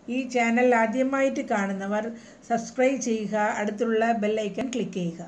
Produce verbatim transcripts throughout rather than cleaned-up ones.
ഈ ചാനൽ ആദ്യമായിട്ട് കാണുന്നവർ സബ്സ്ക്രൈബ് ചെയ്യുക, അടുത്തുള്ള ബെൽ ഐക്കൺ ക്ലിക്ക് ചെയ്യുക.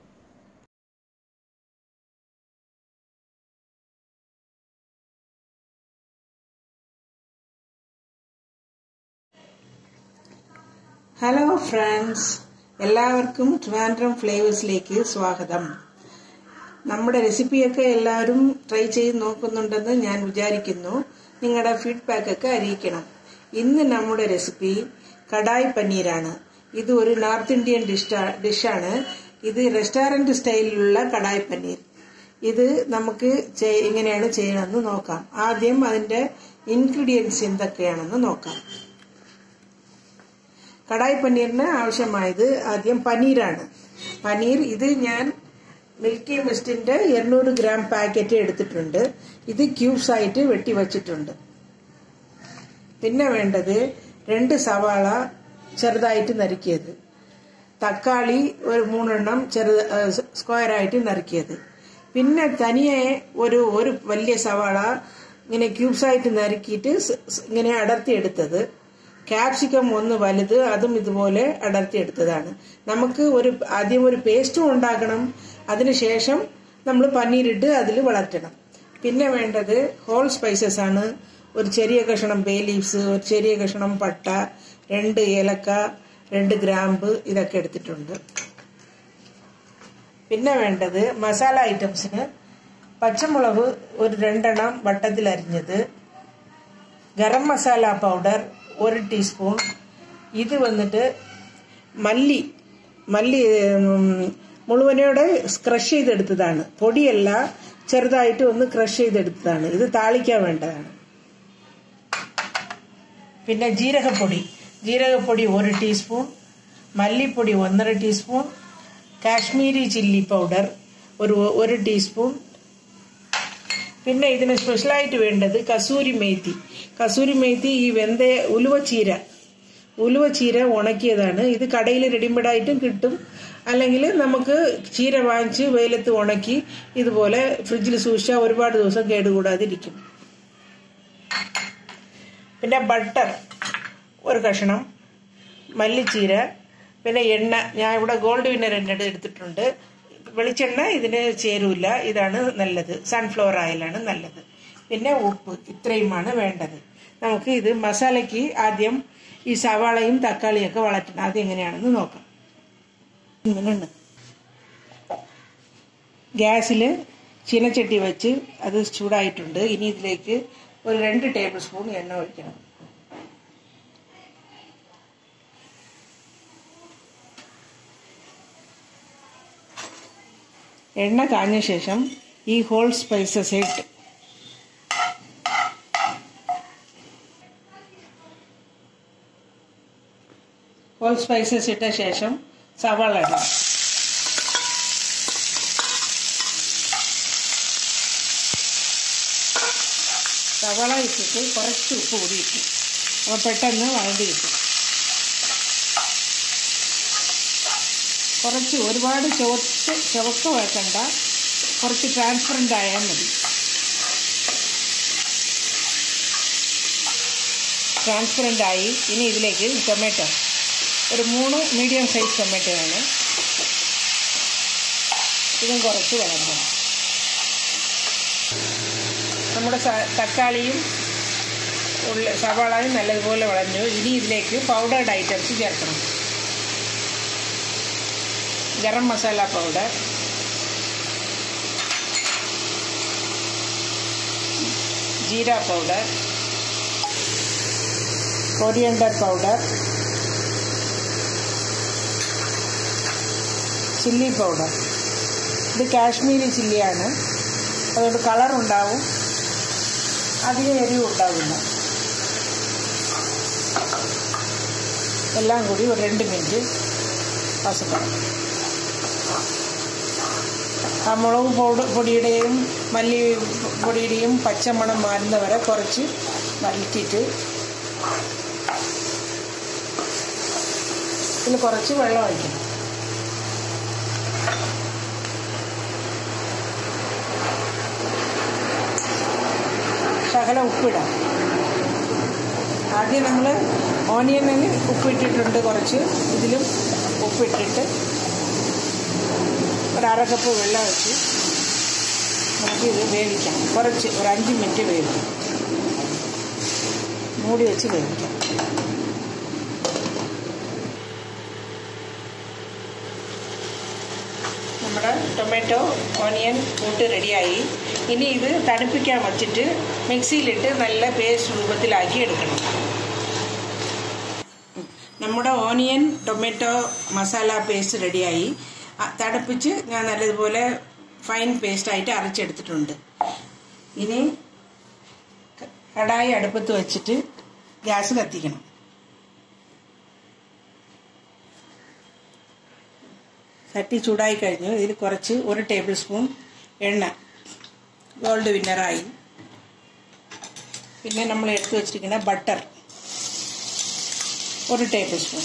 ഹലോ ഫ്രണ്ട്സ്, എല്ലാവർക്കും ട്രിവാൻഡ്രം ഫ്ലേവേഴ്സിലേക്ക് സ്വാഗതം. നമ്മുടെ റെസിപ്പിയൊക്കെ എല്ലാവരും ട്രൈ ചെയ്ത് നോക്കുന്നുണ്ടെന്ന് ഞാൻ വിചാരിക്കുന്നു. നിങ്ങളുടെ ഫീഡ്ബാക്കൊക്കെ അറിയിക്കണം. ഇന്ന് നമ്മുടെ റെസിപ്പി കടായി പനീരാണ്. ഇത് ഒരു നോർത്ത് ഇന്ത്യൻ ഡിഷ് ഡിഷാണ്. ഇത് റെസ്റ്റോറൻറ്റ് സ്റ്റൈലിലുള്ള കടായി പനീർ. ഇത് നമുക്ക് എങ്ങനെയാണ് ചെയ്യണമെന്ന് നോക്കാം. ആദ്യം അതിൻ്റെ ഇൻഗ്രീഡിയൻസ് എന്തൊക്കെയാണെന്ന് നോക്കാം. കടായി പനീറിന് ആവശ്യമായത് ആദ്യം പനീരാണ്. പനീർ ഇത് ഞാൻ മിൽക്കി മിസ്റ്റിന്റെ ഇരുന്നൂറ് ഗ്രാം പാക്കറ്റ് എടുത്തിട്ടുണ്ട്. ഇത് ക്യൂബ്സ് ആയിട്ട് വെട്ടി വച്ചിട്ടുണ്ട്. പിന്നെ വേണ്ടത് രണ്ട് സവാള ചെറുതായിട്ട് നറുക്കിയത്, തക്കാളി ഒരു മൂന്നെണ്ണം ചെറു സ്ക്വയറായിട്ട് നറുക്കിയത്, പിന്നെ തനിയെ ഒരു ഒരു വലിയ സവാള ഇങ്ങനെ ക്യൂബ്സ് ആയിട്ട് നറുക്കിയിട്ട് ഇങ്ങനെ അടർത്തിയെടുത്തത്, ക്യാപ്സിക്കം ഒന്ന് വലുത്, അതും ഇതുപോലെ അടർത്തിയെടുത്തതാണ്. നമുക്ക് ഒരു ആദ്യം ഒരു പേസ്റ്റും ഉണ്ടാക്കണം. അതിനുശേഷം നമ്മൾ പനീരിട്ട് അതിൽ വളർത്തണം. പിന്നെ വേണ്ടത് ഹോൾ സ്പൈസസ് ആണ്. ഒരു ചെറിയ കഷ്ണം ബേ ലീവ്സ്, ഒരു ചെറിയ കഷ്ണം പട്ട, രണ്ട് ഏലക്ക, രണ്ട് ഗ്രാമ്പ്, ഇതൊക്കെ എടുത്തിട്ടുണ്ട്. പിന്നെ വേണ്ടത് മസാല ഐറ്റംസിന് പച്ചമുളക് ഒരു രണ്ടെണ്ണം വട്ടത്തിൽ അരിഞ്ഞത്, ഗരം മസാല പൗഡർ ഒരു ടീസ്പൂൺ, ഇത് വന്നിട്ട് മല്ലി മല്ലി മുഴുവനോടെ ക്രഷ് ചെയ്തെടുത്തതാണ്, പൊടിയല്ല, ചെറുതായിട്ട് ഒന്ന് ക്രഷ് ചെയ്തെടുത്തതാണ്. ഇത് താളിക്കാൻ വേണ്ടതാണ്. പിന്നെ ജീരകപ്പൊടി ജീരകപ്പൊടി ഒരു ടീസ്പൂൺ, മല്ലിപ്പൊടി ഒന്നര ടീസ്പൂൺ, കാശ്മീരി ചില്ലി പൗഡർ ഒരു ഒരു ടീസ്പൂൺ. പിന്നെ ഇതിന് സ്പെഷ്യലായിട്ട് വേണ്ടത് കസൂരി മേത്തി. കസൂരി മേത്തി ഈ വെന്ത ഉലുവച്ചീര ഉലുവച്ചീര ഉണക്കിയതാണ്. ഇത് കടയിൽ റെഡിമെയ്ഡായിട്ടും കിട്ടും. അല്ലെങ്കിൽ നമുക്ക് ചീര വാങ്ങിച്ച് വെയിലത്ത് ഉണക്കി ഇതുപോലെ ഫ്രിഡ്ജിൽ സൂക്ഷിച്ചാൽ ഒരുപാട് ദിവസം കേടുകൂടാതിരിക്കും. പിന്നെ ബട്ടർ ഒരു കഷ്ണം, മല്ലിച്ചീര, പിന്നെ എണ്ണ. ഞാൻ ഇവിടെ ഗോൾഡ് വിന്നർ എണ്ണ എടുത്തിട്ടുണ്ട്. വെളിച്ചെണ്ണ ഇതിന് ചേരൂല, ഇതാണ് നല്ലത്. സൺഫ്ലവർ ഓയിലാണ് നല്ലത്. പിന്നെ ഉപ്പ്. ഇത്രയുമാണ് വേണ്ടത്. നമുക്ക് ഇത് മസാലയ്ക്ക് ആദ്യം ഈ സവാളയും തക്കാളിയൊക്കെ വളർത്തണം. അതെങ്ങനെയാണെന്ന് നോക്കാം. ഇങ്ങനെയാണ് ഗ്യാസിൽ ചീനച്ചട്ടി വെച്ച് അത് ചൂടായിട്ടുണ്ട്. ഇനി ഇതിലേക്ക് ഒരു രണ്ട് ടേബിൾ സ്പൂൺ എണ്ണ ഒഴിക്കണം. എണ്ണ കാഞ്ഞ ശേഷം ഈ ഹോൾ സ്പൈസസ് ഇട്ട് ഹോൾ സ്പൈസസ് ഇട്ട ശേഷം സവാള ഇടാം. സവാള ഇട്ടിട്ട് കുറച്ച് ഉപ്പ് കൂടി ഇട്ടു. അപ്പോൾ പെട്ടെന്ന് വഴണ്ടി കിട്ടും. കുറച്ച് ഒരുപാട് ചുവച്ച് ചുവക്ക് വെക്കണ്ട, കുറച്ച് ട്രാൻസ്പെറൻ്റ് ആയാൽ മതി. ട്രാൻസ്പെറൻ്റ് ആയി. ഇനി ഇതിലേക്ക് ടൊമാറ്റോ ഒരു മൂന്ന് മീഡിയം സൈസ് ടൊമാറ്റോ ആണ്. ഇതും കുറച്ച് വളർത്തണം. നമ്മുടെ തക്കാളിയും ഉള്ള സവാളയും നല്ലതുപോലെ വളഞ്ഞു. ഇനി ഇതിലേക്ക് പൗഡേർഡ് ഐറ്റംസ് ചേർക്കണം. Garam masala powder, jeera powder, coriander powder, chilli powder. ഇത് കാശ്മീരി ചില്ലിയാണ്, അതുകൊണ്ട് കളറുണ്ടാവും, അധികം എരിവ് ഉണ്ടാവില്ല. എല്ലാം കൂടി ഒരു രണ്ട് മിനിറ്റ് വസക്കണം. ആ മുളക് പൗഡർ പൊടിയുടെയും മല്ലി പൊടിയുടെയും പച്ചമണം മാറുന്നവരെ കുറച്ച് വഴറ്റിയിട്ട് ഇതിൽ കുറച്ച് വെള്ളം ഒഴിക്കണം. ശകലം ഉപ്പിടാം. ആദ്യം നമ്മൾ ഓണിയനിൽ ഉപ്പിട്ടിട്ടുണ്ട്, കുറച്ച് ഇതിലും ഉപ്പിട്ടിട്ട് ഒരു അര കപ്പ് വെള്ളം വെച്ച് നമുക്കിത് വേവിക്കാം. കുറച്ച് ഒരു അഞ്ച് മിനിറ്റ് വേവിക്കാം, മൂടി വെച്ച് വേവിക്കാം. നമ്മുടെ ടൊമാറ്റോ ഓണിയൻ കൂട്ട് റെഡിയായി. ഇനി ഇത് തണുപ്പിക്കാൻ വച്ചിട്ട് മിക്സിയിലിട്ട് നല്ല പേസ്റ്റ് രൂപത്തിലാക്കി എടുക്കണം. നമ്മുടെ ഓണിയൻ ടൊമാറ്റോ മസാല പേസ്റ്റ് റെഡിയായി. തണുപ്പിച്ച് ഞാൻ നല്ലതുപോലെ ഫൈൻ പേസ്റ്റായിട്ട് അരച്ചെടുത്തിട്ടുണ്ട്. ഇനി കടായി അടുപ്പത്ത് വെച്ചിട്ട് ഗ്യാസ് കത്തിക്കണം. ചട്ടി ചൂടായി കഴിഞ്ഞു. ഇതിൽ കുറച്ച് ഒരു ടേബിൾ സ്പൂൺ എണ്ണ, ഗോൾഡ് വിന്നറായി. പിന്നെ നമ്മൾ എടുത്തു വച്ചിരിക്കുന്ന ബട്ടർ ഒരു ടേബിൾ സ്പൂൺ.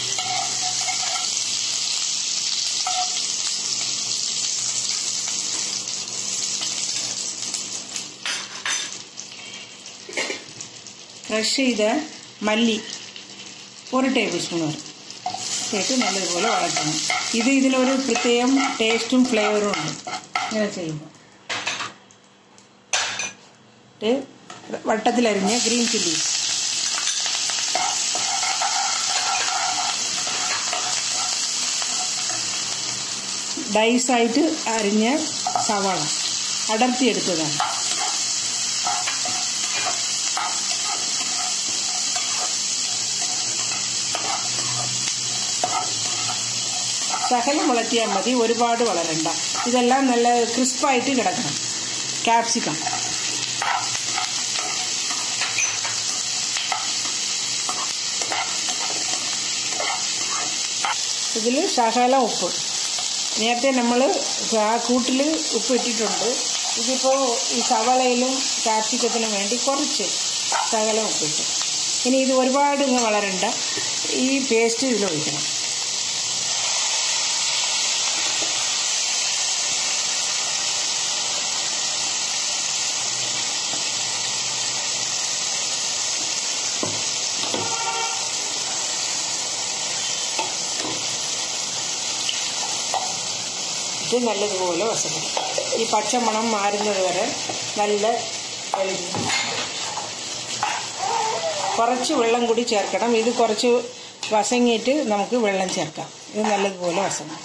ക്രഷ് ചെയ്ത മല്ലി ഒരു ടേബിൾ സ്പൂൺ വരും ഇട്ട് നല്ലതുപോലെ വളർത്തണം. ഇത് ഇതിലൊരു പ്രത്യേകം ടേസ്റ്റും ഫ്ലേവറും ഉണ്ട് ഇങ്ങനെ ചെയ്യുമ്പോൾ. വട്ടത്തിലരിഞ്ഞ ഗ്രീൻ ചില്ലി, ഡൈസായിട്ട് അരിഞ്ഞ സവാള അടർത്തിയെടുത്തതാണ്. ശകലം വളർത്തിയാൽ മതി, ഒരുപാട് വളരണ്ട. ഇതെല്ലാം നല്ല ക്രിസ്പായിട്ട് കിടക്കണം. ക്യാപ്സിക്കം, ഇതിൽ ശകലം ഉപ്പ്. നേരത്തെ നമ്മൾ ആ കൂട്ടിൽ ഉപ്പ് ഇട്ടിട്ടുണ്ട്. ഇതിപ്പോൾ ഈ സവാളയിലും ക്യാപ്സിക്കത്തിനും വേണ്ടി കുറച്ച് ശകലം ഉപ്പിട്ടു. ഇനി ഇത് ഒരുപാട് ഇങ്ങ് വളരണ്ട. ഈ പേസ്റ്റ് ഇതിലൊഴിക്കണം. ഇത് നല്ലതുപോലെ വസക്കണം. ഈ പച്ചമണം മാറുന്നത് വരെ നല്ല വെളിഞ്ഞ് കുറച്ച് വെള്ളം കൂടി ചേർക്കണം. ഇത് കുറച്ച് വസങ്ങിയിട്ട് നമുക്ക് വെള്ളം ചേർക്കാം. ഇത് നല്ലതുപോലെ വസങ്ങണം.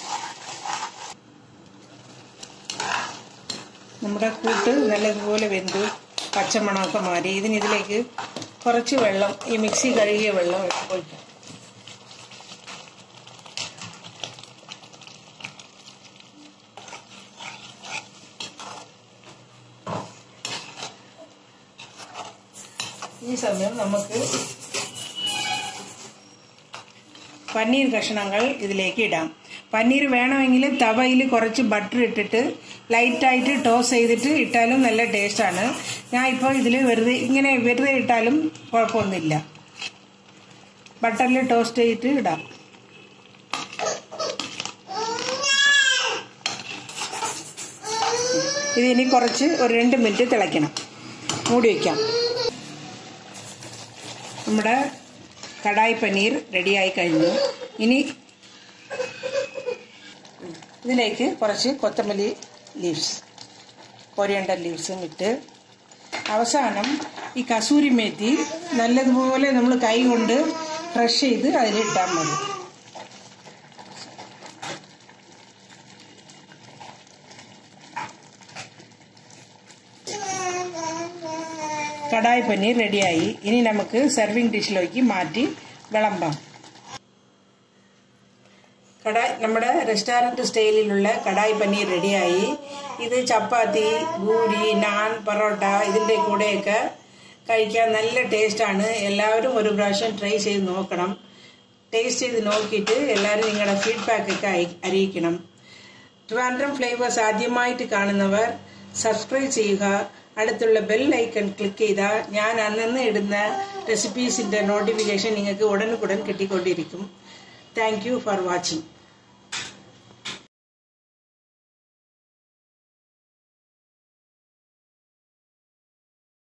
നമ്മുടെ കൂട്ട് നല്ലതുപോലെ വെന്ത് പച്ചമണമൊക്കെ മാറി. ഇതിന് ഇതിലേക്ക് കുറച്ച് വെള്ളം, ഈ മിക്സി കഴുകിയ വെള്ളം ഒഴിക്കാം. ഈ സമയം നമുക്ക് പനീർ കഷ്ണങ്ങൾ ഇതിലേക്ക് ഇടാം. പനീർ വേണമെങ്കിൽ തവയിൽ കുറച്ച് ബട്ടർ ഇട്ടിട്ട് ലൈറ്റായിട്ട് ടോസ് ചെയ്തിട്ട് ഇട്ടാലും നല്ല ടേസ്റ്റാണ്. ഞാൻ ഇപ്പോൾ ഇതിൽ വെറുതെ ഇങ്ങനെ വെറുതെ ഇട്ടാലും കുഴപ്പമൊന്നുമില്ല. ബട്ടറിൽ ടോസ്റ്റ് ചെയ്തിട്ട് ഇടാം. ഇതിനി കുറച്ച് ഒരു രണ്ട് മിനിറ്റ് തിളയ്ക്കണം. മൂടി വയ്ക്കാം. നമ്മുടെ കടായി പനീർ റെഡിയായി കഴിഞ്ഞു. ഇനി ഇതിലേക്ക് കുറച്ച് കൊത്തമല്ലി ലീവ്സ്, കൊറിയണ്ടർ ലീവ്സും ഇട്ട് അവസാനം ഈ കസൂരി മേത്തി നല്ലതുപോലെ നമ്മൾ കൈ കൊണ്ട് ക്രഷ് ചെയ്ത് അതിലിട്ടാൽ മതി. കടായി പനീർ റെഡിയായി. ഇനി നമുക്ക് സെർവിങ് ഡിഷിലേക്ക് മാറ്റി വിളമ്പാം. കടായി നമ്മുടെ റെസ്റ്റോറൻറ്റ് സ്റ്റൈലിലുള്ള കടായി പനീർ റെഡിയായി. ഇത് ചപ്പാത്തി, പൂരി, നാൻ, പൊറോട്ട ഇതിൻ്റെ കൂടെയൊക്കെ കഴിക്കാൻ നല്ല ടേസ്റ്റാണ്. എല്ലാവരും ഒരു പ്രാവശ്യം ട്രൈ ചെയ്ത് നോക്കണം. ടേസ്റ്റ് ചെയ്ത് നോക്കിയിട്ട് എല്ലാവരും നിങ്ങളുടെ ഫീഡ്ബാക്കൊക്കെ അറിയിക്കണം. ട്രിവാൻഡ്രം ഫ്ലേവേഴ്സ് ആദ്യമായിട്ട് കാണുന്നവർ സബ്സ്ക്രൈബ് ചെയ്യുക. അടുത്തുള്ള ബെൽ ഐക്കൺ ക്ലിക്ക് ചെയ്താൽ ഞാൻ അന്നന്ന് ഇടുന്ന റെസിപ്പീസിൻ്റെ നോട്ടിഫിക്കേഷൻ നിങ്ങൾക്ക് ഉടനുകുടൻ കിട്ടിക്കൊണ്ടിരിക്കും. Thank you for watching.